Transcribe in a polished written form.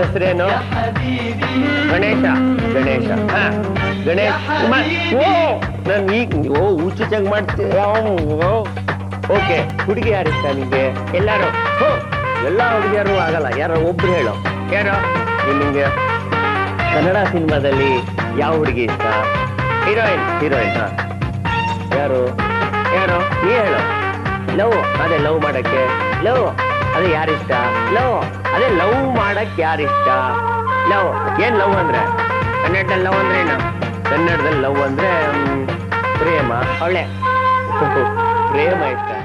ಹೆಸರೇನು? ಗಣೇಶ. ಗಣೇಶ. ಹಾ ಗಣೇಶ್. ನಾನು ಈಗ ಹುಚ್ಚು ಚೆಕ್ ಮಾಡ್ತೀಯ? ಓಕೆ. ಹುಡುಗಿ ಯಾರು ಇಷ್ಟ ನಿಮಗೆ? ಎಲ್ಲಾರು? ಎಲ್ಲ ಹುಡುಗಿಯಾರು ಆಗಲ್ಲ, ಯಾರೋ ಒಬ್ರು ಹೇಳು. ಯಾರೋ ನಿಮಗೆ ಕನ್ನಡ ಸಿನಿಮಾದಲ್ಲಿ ಯಾವ ಹುಡುಗಿ ಇಷ್ಟ? ಹೀರೋಯಿನ್. ಹೀರೋಯಿನ್. ಹಾ ಯಾರು? ಯಾರು ನೀ ಹೇಳು. ಲವ್. ಅದೇ ಲವ್ ಮಾಡಕ್ಕೆ. ಲವ್ ಅದೇ ಯಾರಿಷ್ಟ? ಲವ್ ಅದೇ ಲವ್ ಮಾಡಕ್ ಯಾರಿಷ್ಟ? ಲವ್ ಏನ್ ಲವ್ ಅಂದ್ರೆ? ಕನ್ನಡದಲ್ಲಿ ಲವ್ ಅಂದ್ರೆ ಏನು? ಕನ್ನಡದಲ್ಲಿ ಲವ್ ಅಂದ್ರೆ ಪ್ರೇಮ. ಒಳ್ಳೆ ಪ್ರೇಮ ಇಷ್ಟ.